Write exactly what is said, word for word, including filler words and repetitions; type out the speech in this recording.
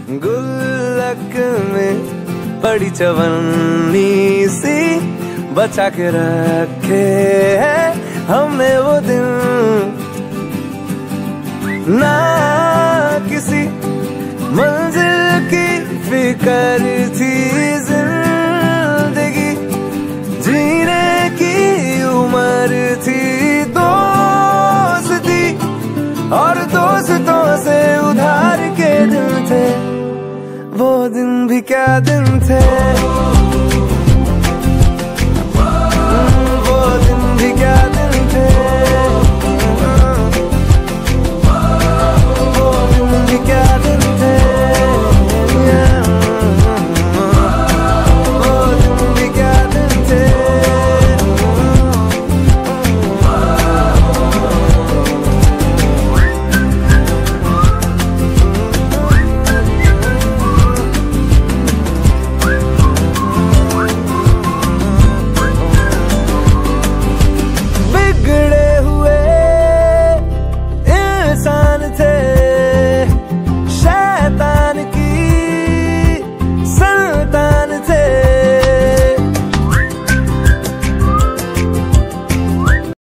गुल्लक में बड़ी चवन्नी सी बचा के रखे है हमें वो दिन, ना किसी मंजिल की फिक्र थी, जिंदगी जीने की उम्र थी, दोस्ती और दोस्तों से उधार के दिन थे, वो दिन भी क्या दिन थे, वो दिन भी क्या दिन थे, वो दिन भी क्या